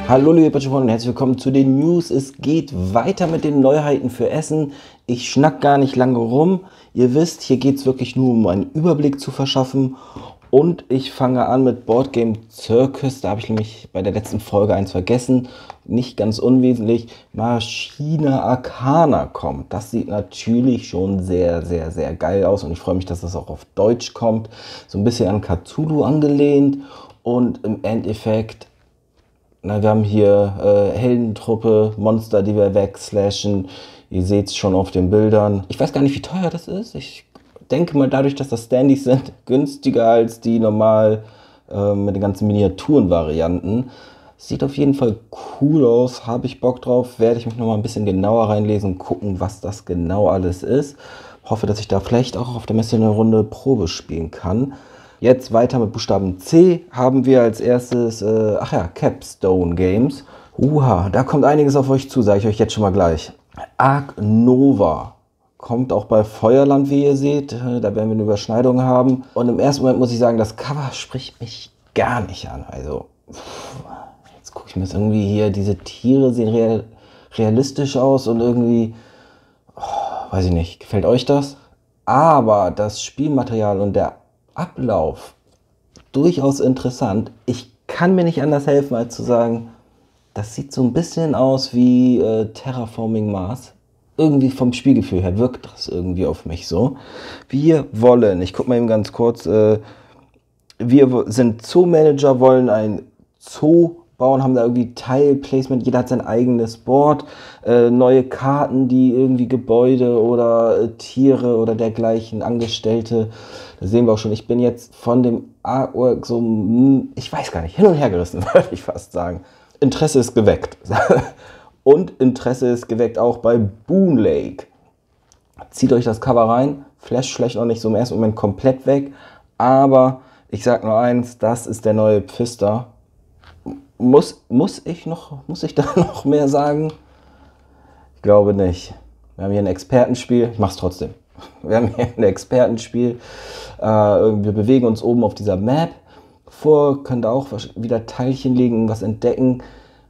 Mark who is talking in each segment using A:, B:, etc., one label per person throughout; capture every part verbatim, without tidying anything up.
A: Hallo liebe Patreon und herzlich willkommen zu den News. Es geht weiter mit den Neuheiten für Essen. Ich schnack gar nicht lange rum. Ihr wisst, hier geht es wirklich nur um einen Überblick zu verschaffen. Und ich fange an mit Board Game Circus. Da habe ich nämlich bei der letzten Folge eins vergessen. Nicht ganz unwesentlich. Machina Arcana kommt. Das sieht natürlich schon sehr, sehr, sehr geil aus. Und ich freue mich, dass das auch auf Deutsch kommt. So ein bisschen an Cthulhu angelehnt. Und im Endeffekt... Na, wir haben hier äh, Heldentruppe, Monster, die wir wegslashen. Ihr seht es schon auf den Bildern. Ich weiß gar nicht, wie teuer das ist. Ich denke mal, dadurch, dass das Standys sind, günstiger als die normal äh, mit den ganzen Miniaturen-Varianten. Sieht auf jeden Fall cool aus. Habe ich Bock drauf. Werde ich mich noch mal ein bisschen genauer reinlesen und gucken, was das genau alles ist. Hoffe, dass ich da vielleicht auch auf der Messe eine Runde Probe spielen kann. Jetzt weiter mit Buchstaben C haben wir als erstes, äh, ach ja, Capstone Games. Uha, da kommt einiges auf euch zu, sage ich euch jetzt schon mal gleich. Ark Nova kommt auch bei Feuerland, wie ihr seht. Da werden wir eine Überschneidung haben. Und im ersten Moment muss ich sagen, das Cover spricht mich gar nicht an. Also, jetzt gucke ich mir das irgendwie hier, diese Tiere sehen real, realistisch aus und irgendwie, oh, weiß ich nicht, gefällt euch das? Aber das Spielmaterial und der Ablauf durchaus interessant. Ich kann mir nicht anders helfen, als zu sagen, das sieht so ein bisschen aus wie äh, Terraforming Mars. Irgendwie vom Spielgefühl her wirkt das irgendwie auf mich so. Wir wollen, ich gucke mal eben ganz kurz, äh, wir sind Zoo-Manager, wollen ein Zoo bauen, haben da irgendwie Tile-Placement, jeder hat sein eigenes Board, äh, neue Karten, die irgendwie Gebäude oder äh, Tiere oder dergleichen, Angestellte. Da sehen wir auch schon, ich bin jetzt von dem Artwork so, ich weiß gar nicht, hin und her gerissen, würde ich fast sagen. Interesse ist geweckt. Und Interesse ist geweckt auch bei Boon Lake. Zieht euch das Cover rein, flasht vielleicht noch nicht so im ersten Moment komplett weg, aber ich sag nur eins, das ist der neue Pfister. Muss, muss, ich noch, muss ich da noch mehr sagen? Ich glaube nicht. Wir haben hier ein Expertenspiel. Ich mache es trotzdem. Wir haben hier ein Expertenspiel. Äh, wir bewegen uns oben auf dieser Map vor, können da auch wieder Teilchen legen, was entdecken.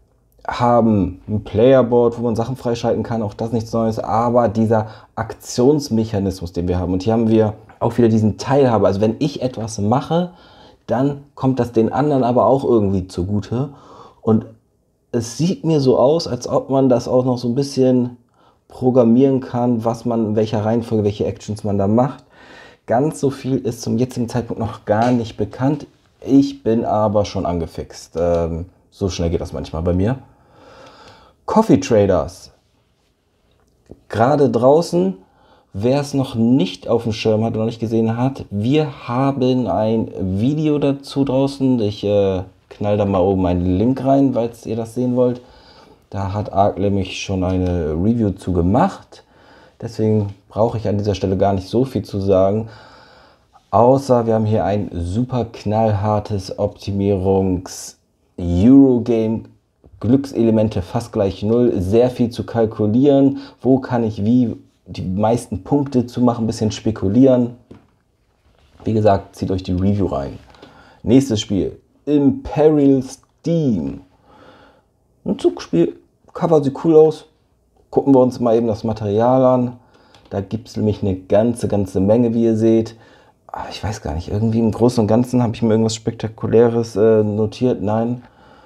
A: Haben ein Playerboard, wo man Sachen freischalten kann. Auch das nichts Neues. Aber dieser Aktionsmechanismus, den wir haben. Und hier haben wir auch wieder diesen Teilhabe. Also wenn ich etwas mache, dann kommt das den anderen aber auch irgendwie zugute. Und es sieht mir so aus, als ob man das auch noch so ein bisschen programmieren kann, was man, in welcher Reihenfolge, welche Actions man da macht. Ganz so viel ist zum jetzigen Zeitpunkt noch gar nicht bekannt. Ich bin aber schon angefixt. Ähm, so schnell geht das manchmal bei mir. Coffee Traders. Gerade draußen. Wer es noch nicht auf dem Schirm hat oder noch nicht gesehen hat, wir haben ein Video dazu draußen. Ich äh, knall da mal oben einen Link rein, falls ihr das sehen wollt. Da hat Ark nämlich schon eine Review zu gemacht. Deswegen brauche ich an dieser Stelle gar nicht so viel zu sagen. Außer wir haben hier ein super knallhartes Optimierungs-Eurogame. Glückselemente fast gleich null. Sehr viel zu kalkulieren. Wo kann ich wie die meisten Punkte zu machen, ein bisschen spekulieren. Wie gesagt, zieht euch die Review rein. Nächstes Spiel, Imperial Steam. Ein Zugspiel, Cover sieht cool aus. Gucken wir uns mal eben das Material an. Da gibt es nämlich eine ganze, ganze Menge, wie ihr seht. Aber ich weiß gar nicht, irgendwie im Großen und Ganzen habe ich mir irgendwas Spektakuläres äh, notiert. Nein.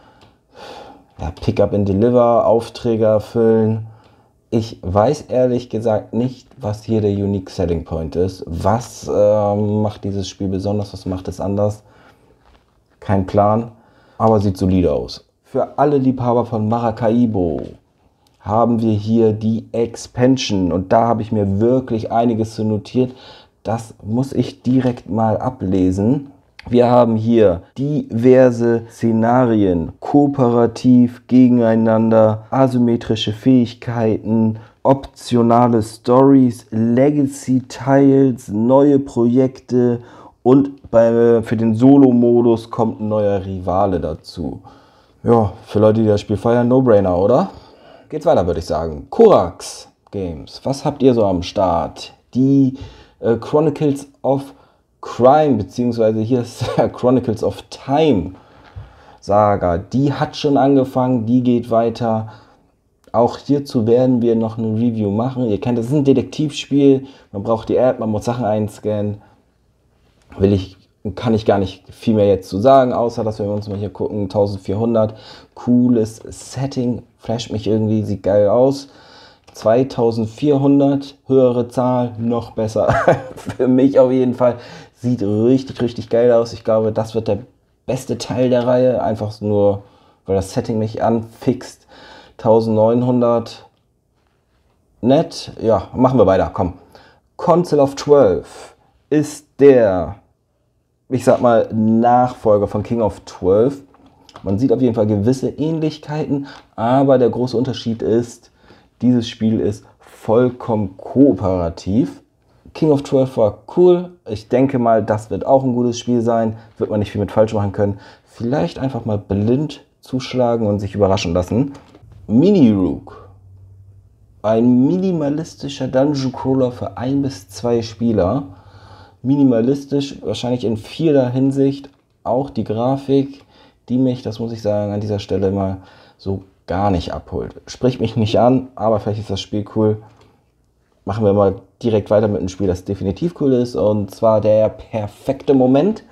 A: Ja, Pick up and Deliver, Aufträge erfüllen. Ich weiß ehrlich gesagt nicht, was hier der Unique Selling Point ist. Was äh, macht dieses Spiel besonders? Was macht es anders? Kein Plan, aber sieht solide aus. Für alle Liebhaber von Maracaibo haben wir hier die Expansion. Und da habe ich mir wirklich einiges zu notiert. Das muss ich direkt mal ablesen. Wir haben hier diverse Szenarien, kooperativ, gegeneinander, asymmetrische Fähigkeiten, optionale Stories, Legacy-Tiles, neue Projekte und bei, für den Solo-Modus kommt ein neuer Rivale dazu. Ja, für Leute, die das Spiel feiern, No-Brainer, oder? Geht's weiter, würde ich sagen. Korax Games, was habt ihr so am Start? Die äh, Chronicles of Crime, beziehungsweise hier ist Chronicles of Time. Saga, die hat schon angefangen, die geht weiter. Auch hierzu werden wir noch eine Review machen. Ihr kennt, das ist ein Detektivspiel. Man braucht die App, man muss Sachen einscannen. Will ich, kann ich gar nicht viel mehr jetzt zu sagen, außer dass wir uns mal hier gucken. eintausendvierhundert, cooles Setting, flasht mich irgendwie, sieht geil aus. zweitausendvierhundert, höhere Zahl, noch besser. Für mich auf jeden Fall. Sieht richtig, richtig geil aus. Ich glaube, das wird der beste Teil der Reihe. Einfach nur, weil das Setting mich anfixt. eintausendneunhundert, nett. Ja, machen wir weiter, komm. Council of zwölf ist der, ich sag mal, Nachfolger von King of zwölf. Man sieht auf jeden Fall gewisse Ähnlichkeiten, aber der große Unterschied ist, dieses Spiel ist vollkommen kooperativ. King of zwölf war cool. Ich denke mal, das wird auch ein gutes Spiel sein. Wird man nicht viel mit falsch machen können. Vielleicht einfach mal blind zuschlagen und sich überraschen lassen. Mini-Rook. Ein minimalistischer Dungeon Crawler für ein bis zwei Spieler. Minimalistisch, wahrscheinlich in vieler Hinsicht. Auch die Grafik, die mich, das muss ich sagen, an dieser Stelle mal so gar nicht abholt. Spricht mich nicht an, aber vielleicht ist das Spiel cool. Machen wir mal direkt weiter mit einem Spiel, das definitiv cool ist. Und zwar der perfekte Moment.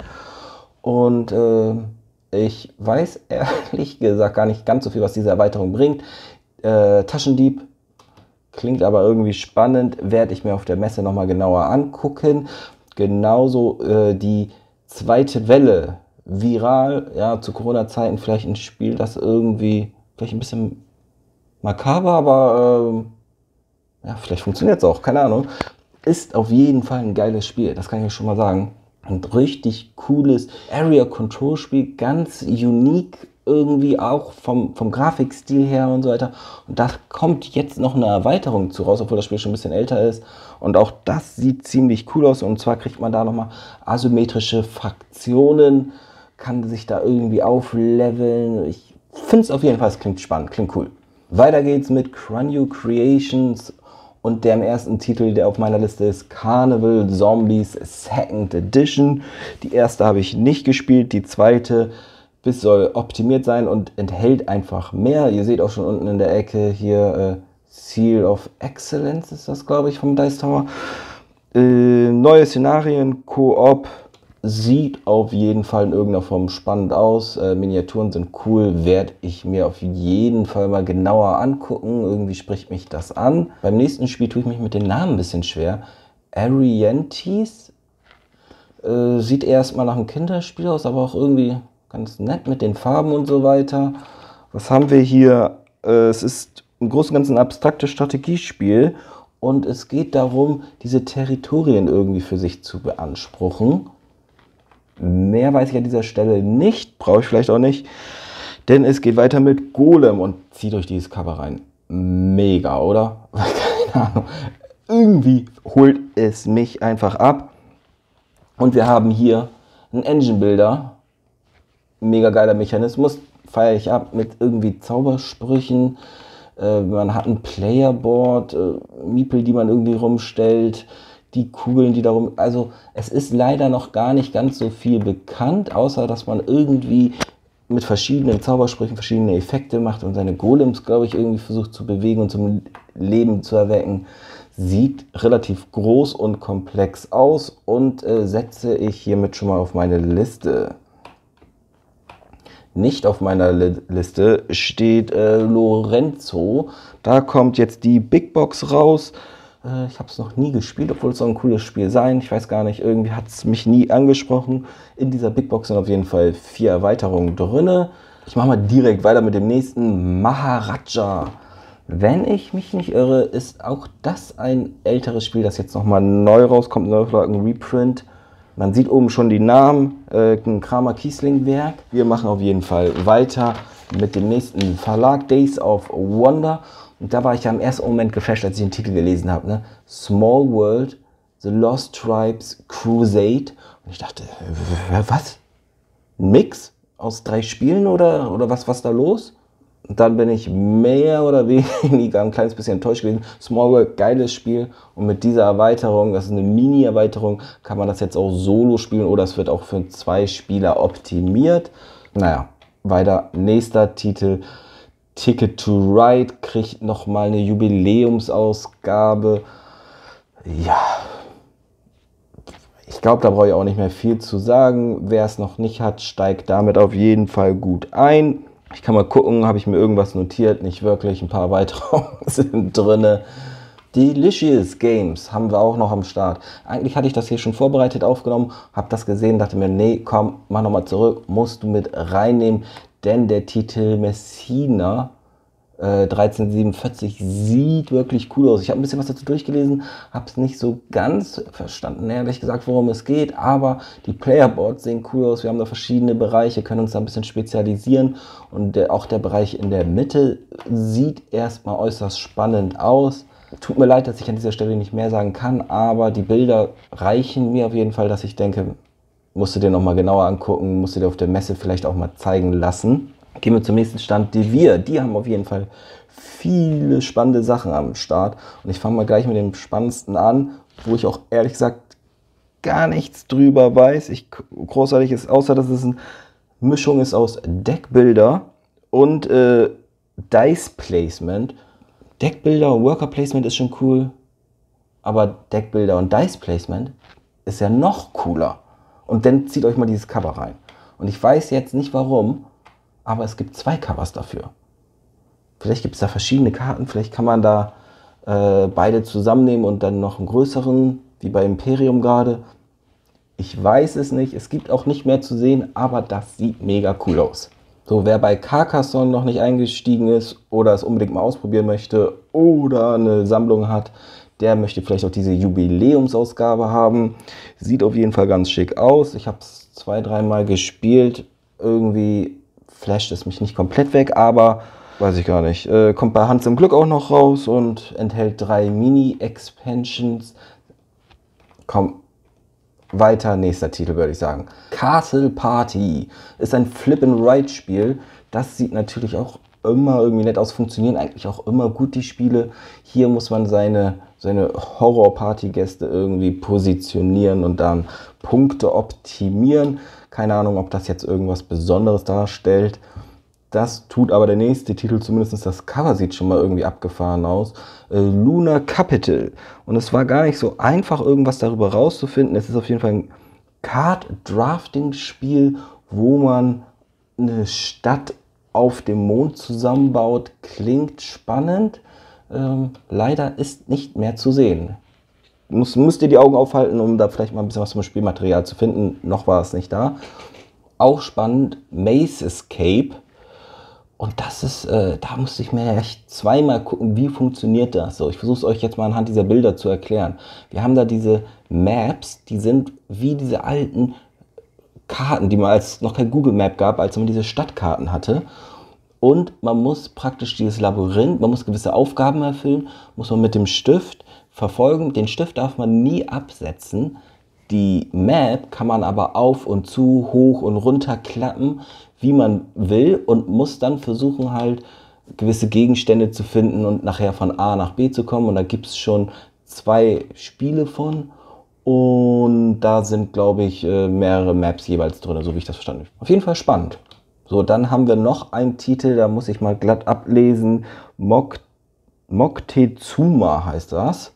A: Und äh, ich weiß ehrlich gesagt gar nicht ganz so viel, was diese Erweiterung bringt. Äh, Taschendieb klingt aber irgendwie spannend. Werde ich mir auf der Messe nochmal genauer angucken. Genauso äh, die zweite Welle. Viral, ja, zu Corona-Zeiten vielleicht ein Spiel, das irgendwie vielleicht ein bisschen makaber, aber äh, ja, vielleicht funktioniert es auch, keine Ahnung. Ist auf jeden Fall ein geiles Spiel, das kann ich schon mal sagen. Ein richtig cooles Area-Control-Spiel, ganz unique irgendwie auch vom, vom Grafikstil her und so weiter. Und da kommt jetzt noch eine Erweiterung zu raus, obwohl das Spiel schon ein bisschen älter ist. Und auch das sieht ziemlich cool aus. Und zwar kriegt man da nochmal asymmetrische Fraktionen, kann sich da irgendwie aufleveln. Ich finde es auf jeden Fall, es klingt spannend, klingt cool. Weiter geht's mit Crunyu Creations und dem ersten Titel, der auf meiner Liste ist, Carnival Zombies Second Edition. Die erste habe ich nicht gespielt, die zweite bis soll optimiert sein und enthält einfach mehr. Ihr seht auch schon unten in der Ecke hier äh, Seal of Excellence ist das, glaube ich, vom Dice Tower. Äh, neue Szenarien, Koop. Sieht auf jeden Fall in irgendeiner Form spannend aus. Äh, Miniaturen sind cool, werde ich mir auf jeden Fall mal genauer angucken. Irgendwie spricht mich das an. Beim nächsten Spiel tue ich mich mit den Namen ein bisschen schwer. Ariantes äh, sieht erstmal nach einem Kinderspiel aus, aber auch irgendwie ganz nett mit den Farben und so weiter. Was haben wir hier? Äh, es ist im Großen und Ganzen ein abstraktes Strategiespiel und es geht darum, diese Territorien irgendwie für sich zu beanspruchen. Mehr weiß ich an dieser Stelle nicht, brauche ich vielleicht auch nicht, denn es geht weiter mit Golem und zieht euch dieses Cover rein. Mega, oder? Keine Ahnung. Irgendwie holt es mich einfach ab. Und wir haben hier einen Engine Builder. Mega geiler Mechanismus, feiere ich ab mit irgendwie Zaubersprüchen. Äh, man hat ein Playerboard, äh, Miepel, die man irgendwie rumstellt. Die Kugeln, die darum, also es ist leider noch gar nicht ganz so viel bekannt, außer dass man irgendwie mit verschiedenen Zaubersprüchen verschiedene Effekte macht und seine Golems, glaube ich, irgendwie versucht zu bewegen und zum Leben zu erwecken. Sieht relativ groß und komplex aus und äh, setze ich hiermit schon mal auf meine Liste. Nicht auf meiner Liste steht äh, Lorenzo. Da kommt jetzt die Big Box raus. Ich habe es noch nie gespielt, obwohl es so ein cooles Spiel sein. Ich weiß gar nicht, irgendwie hat es mich nie angesprochen. In dieser Big Box sind auf jeden Fall vier Erweiterungen drin. Ich mache mal direkt weiter mit dem nächsten, Maharaja. Wenn ich mich nicht irre, ist auch das ein älteres Spiel, das jetzt nochmal neu rauskommt, ein Neuauflage, ein Reprint. Man sieht oben schon die Namen, äh, ein Kramer Kiesling Werk. Wir machen auf jeden Fall weiter mit dem nächsten Verlag, Days of Wonder. Und da war ich ja im ersten Moment geflasht, als ich den Titel gelesen habe. Ne? Small World, The Lost Tribes Crusade. Und ich dachte, was? Ein Mix aus drei Spielen oder, oder was, was da los? Und dann bin ich mehr oder weniger ein kleines bisschen enttäuscht gewesen. Small World, geiles Spiel. Und mit dieser Erweiterung, das ist eine Mini-Erweiterung, kann man das jetzt auch solo spielen oder es wird auch für zwei Spieler optimiert. Naja, weiter, nächster Titel, Ticket to Ride, kriegt nochmal eine Jubiläumsausgabe. Ja, ich glaube, da brauche ich auch nicht mehr viel zu sagen. Wer es noch nicht hat, steigt damit auf jeden Fall gut ein. Ich kann mal gucken, habe ich mir irgendwas notiert? Nicht wirklich, ein paar weitere sind drin. Delicious Games haben wir auch noch am Start. Eigentlich hatte ich das hier schon vorbereitet aufgenommen, habe das gesehen, dachte mir, nee, komm, mach nochmal zurück, musst du mit reinnehmen, denn der Titel Messina äh, dreizehnhundertsiebenundvierzig sieht wirklich cool aus. Ich habe ein bisschen was dazu durchgelesen, habe es nicht so ganz verstanden, ehrlich gesagt, worum es geht, aber die Playerboards sehen cool aus. Wir haben da verschiedene Bereiche, können uns da ein bisschen spezialisieren und der, auch der Bereich in der Mitte sieht erstmal äußerst spannend aus. Tut mir leid, dass ich an dieser Stelle nicht mehr sagen kann, aber die Bilder reichen mir auf jeden Fall, dass ich denke, musst du dir nochmal genauer angucken, musst du dir auf der Messe vielleicht auch mal zeigen lassen. Gehen wir zum nächsten Stand, die wir, die haben auf jeden Fall viele spannende Sachen am Start. Und ich fange mal gleich mit dem Spannendsten an, wo ich auch ehrlich gesagt gar nichts drüber weiß. Ich, großartig ist, außer dass es eine Mischung ist aus Deckbilder und äh, Dice Placement. Deckbilder und Worker Placement ist schon cool, aber Deckbilder und Dice Placement ist ja noch cooler. Und dann zieht euch mal dieses Cover rein. Und ich weiß jetzt nicht warum, aber es gibt zwei Covers dafür. Vielleicht gibt es da verschiedene Karten, vielleicht kann man da äh, beide zusammennehmen und dann noch einen größeren, wie bei Imperium gerade. Ich weiß es nicht, es gibt auch nicht mehr zu sehen, aber das sieht mega cool aus. So, wer bei Carcassonne noch nicht eingestiegen ist oder es unbedingt mal ausprobieren möchte oder eine Sammlung hat, der möchte vielleicht auch diese Jubiläumsausgabe haben. Sieht auf jeden Fall ganz schick aus. Ich habe es zwei, dreimal gespielt. Irgendwie flasht es mich nicht komplett weg, aber weiß ich gar nicht. Äh, kommt bei Hans im Glück auch noch raus und enthält drei Mini-Expansions. Komm. Weiter, nächster Titel würde ich sagen. Castle Party ist ein Flip-and-Ride-Spiel. Das sieht natürlich auch immer irgendwie nett aus, funktionieren eigentlich auch immer gut, die Spiele. Hier muss man seine, seine Horror-Party-Gäste irgendwie positionieren und dann Punkte optimieren. Keine Ahnung, ob das jetzt irgendwas Besonderes darstellt. Das tut aber der nächste Titel, zumindest das Cover sieht schon mal irgendwie abgefahren aus. Äh, Lunar Capital. Und es war gar nicht so einfach, irgendwas darüber rauszufinden. Es ist auf jeden Fall ein Card-Drafting-Spiel, wo man eine Stadt auf dem Mond zusammenbaut. Klingt spannend. Ähm, leider ist nicht mehr zu sehen. Muss, müsst ihr die Augen aufhalten, um da vielleicht mal ein bisschen was zum Spielmaterial zu finden. Noch war es nicht da. Auch spannend, Maze Escape. Und das ist, äh, da musste ich mir echt zweimal gucken, wie funktioniert das so. Ich versuche es euch jetzt mal anhand dieser Bilder zu erklären. Wir haben da diese Maps, die sind wie diese alten Karten, die man als noch kein Google Map gab, als man diese Stadtkarten hatte. Und man muss praktisch dieses Labyrinth, man muss gewisse Aufgaben erfüllen, muss man mit dem Stift verfolgen. Den Stift darf man nie absetzen. Die Map kann man aber auf und zu, hoch und runter klappen, wie man will, und muss dann versuchen, halt gewisse Gegenstände zu finden und nachher von A nach B zu kommen. Und da gibt es schon zwei Spiele von. Und da sind, glaube ich, mehrere Maps jeweils drin, so wie ich das verstanden habe. Auf jeden Fall spannend. So, dann haben wir noch einen Titel, da muss ich mal glatt ablesen. Mok Moctezuma heißt das.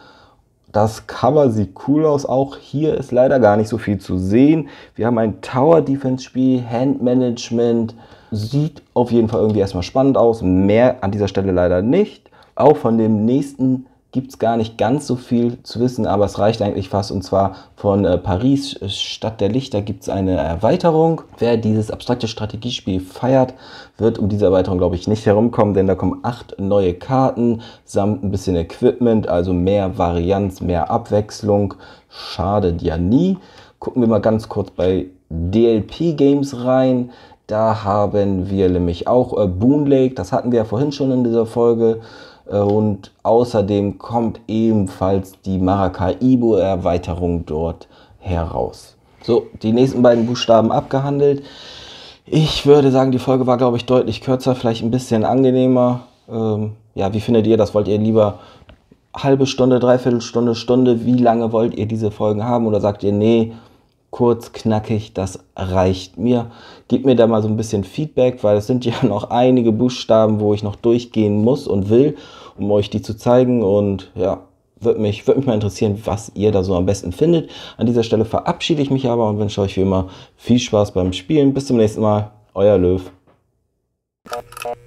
A: Das Cover sieht cool aus, auch hier ist leider gar nicht so viel zu sehen. Wir haben ein Tower-Defense-Spiel, Hand-Management, sieht auf jeden Fall irgendwie erstmal spannend aus. Mehr an dieser Stelle leider nicht. Auch von dem nächsten gibt es gar nicht ganz so viel zu wissen, aber es reicht eigentlich fast. Und zwar von äh, Paris, Stadt der Lichter, gibt es eine Erweiterung. Wer dieses abstrakte Strategiespiel feiert, wird um diese Erweiterung, glaube ich, nicht herumkommen, denn da kommen acht neue Karten samt ein bisschen Equipment, also mehr Varianz, mehr Abwechslung. Schadet ja nie. Gucken wir mal ganz kurz bei D L P Games rein. Da haben wir nämlich auch äh, Boon Lake, das hatten wir ja vorhin schon in dieser Folge. Und außerdem kommt ebenfalls die Maracaibo-Erweiterung dort heraus. So, die nächsten beiden Buchstaben abgehandelt. Ich würde sagen, die Folge war, glaube ich, deutlich kürzer, vielleicht ein bisschen angenehmer. Ähm, ja, wie findet ihr das? Wollt ihr lieber halbe Stunde, dreiviertel Stunde, Stunde? Wie lange wollt ihr diese Folgen haben? Oder sagt ihr, nee, kurz, knackig, das reicht mir. Gebt mir da mal so ein bisschen Feedback, weil es sind ja noch einige Buchstaben, wo ich noch durchgehen muss und will, um euch die zu zeigen. Und ja, würde mich, würd mich mal interessieren, was ihr da so am besten findet. An dieser Stelle verabschiede ich mich aber und wünsche euch wie immer viel Spaß beim Spielen. Bis zum nächsten Mal, euer Löw.